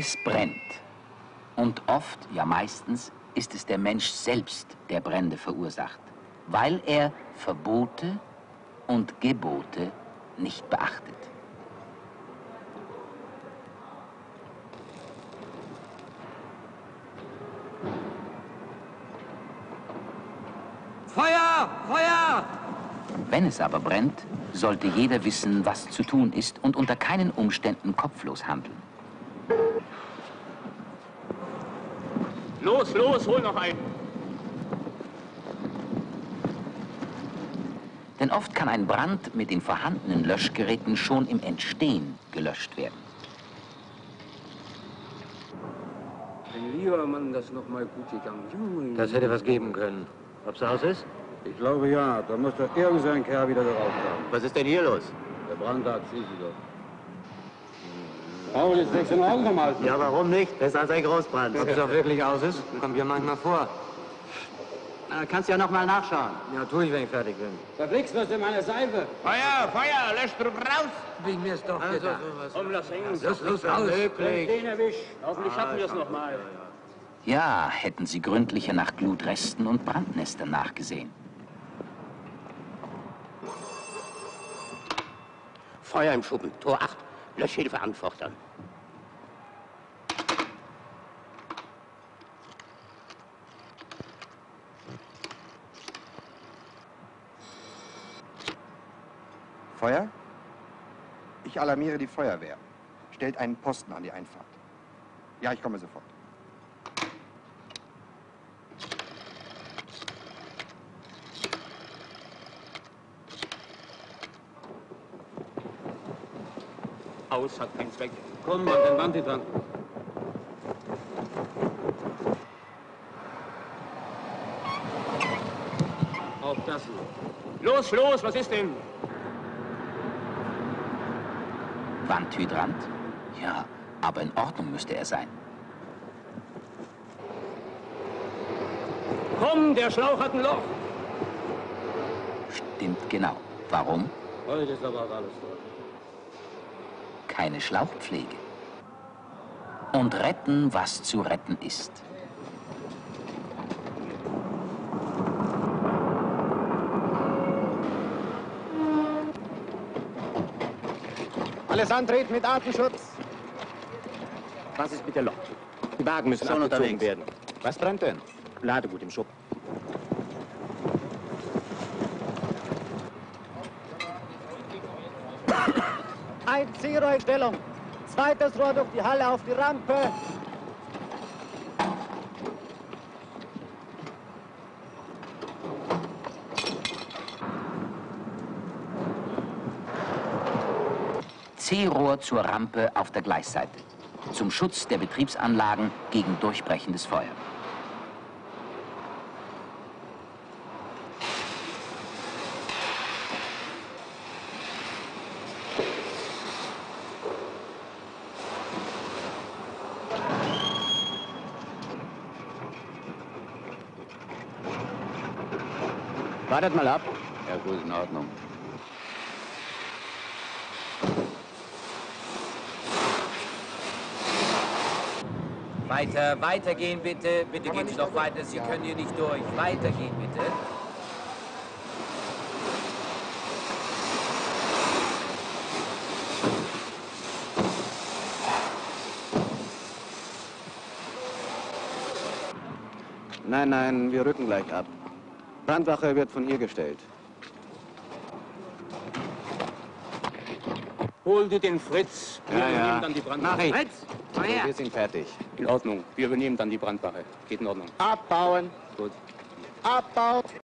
Es brennt. Und oft, ja meistens, ist es der Mensch selbst, der Brände verursacht, weil er Verbote und Gebote nicht beachtet. Feuer! Feuer! Wenn es aber brennt, sollte jeder wissen, was zu tun ist und unter keinen Umständen kopflos handeln. Los, los, hol noch einen! Denn oft kann ein Brand mit den vorhandenen Löschgeräten schon im Entstehen gelöscht werden. Mein lieber Mann, das ist noch mal gut gegangen. Das hätte was geben können. Ob's aus ist? Ich glaube ja, da muss doch irgendein Kerl wieder drauf haben. Was ist denn hier los? Der Brand hat sich wieder. Paul, jetzt legst du den Augen mal. Ja, warum nicht? Besser als ein Großbrand. Ob es auch wirklich aus ist, kommt mir manchmal vor. Na, kannst ja noch mal nachschauen. Ja, tue ich, wenn ich fertig bin. Verblickst was in meine Seife. Feuer, Feuer, löscht raus! Wie mir es doch gedacht. Komm, lass hängen. Los, raus. Den erwischt. Hoffentlich schaffen wir es noch mal. Ja, hätten sie gründlicher nach Glutresten und Brandnestern nachgesehen. Feuer im Schuppen, Tor 8, Löschhilfe anfordern. Feuer? Ich alarmiere die Feuerwehr. Stellt einen Posten an die Einfahrt. Ja, ich komme sofort. Aus hat keinen Zweck. Komm, Mann, den Band dran. Auf das hier. Los, los, was ist denn? Wandhydrant? Ja, aber in Ordnung müsste er sein. Komm, der Schlauch hat ein Loch. Stimmt genau. Warum? Heute ist aber auch alles durch. Keine Schlauchpflege. Und retten, was zu retten ist. Alles antreten mit Atemschutz. Was ist mit der Lok? Die Wagen müssen schon abgezogen werden. Was brennt denn? Ladegut im Schuppen. Ein Zielrohr in Stellung. Zweites Rohr durch die Halle auf die Rampe. C-Rohr zur Rampe auf der Gleisseite. Zum Schutz der Betriebsanlagen gegen durchbrechendes Feuer. Wartet mal ab. Ja, gut, in Ordnung. Weiter, weitergehen bitte. Bitte gehen Sie doch weiter. Sie können hier nicht durch. Weitergehen bitte. Nein, nein, wir rücken gleich ab. Brandwache wird von hier gestellt. Hol dir den Fritz. Wir übernehmen dann die Brandwache. Mach ich. Fritz, So, wir sind fertig. in Ordnung. Wir übernehmen dann die Brandwache. Geht in Ordnung. Abbauen. Gut. Abbau.